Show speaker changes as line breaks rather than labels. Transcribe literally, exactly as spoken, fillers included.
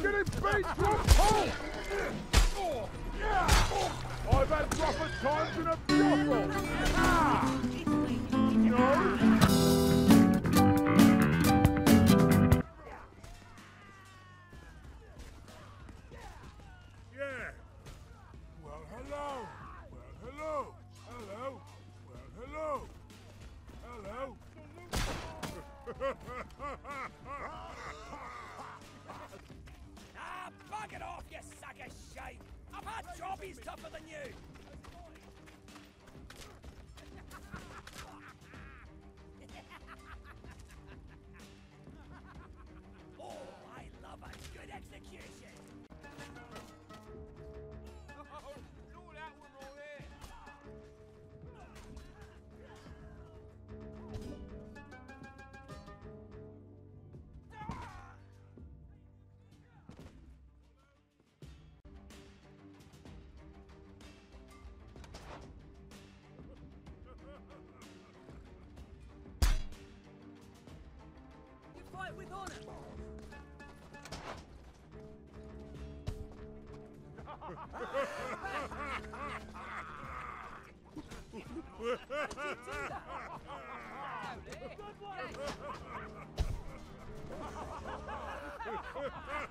getting beat to a pulp! I've had rougher times in a brothel! Ah! No? Yeah. Well, hello. Well, hello. Hello. Well, hello. Hello.
Ah, bug it off, you sack of shite! I've had jobbies tougher than you! Oh, I love a good execution! Oh, look at that one right there! You fight with honor! Good one!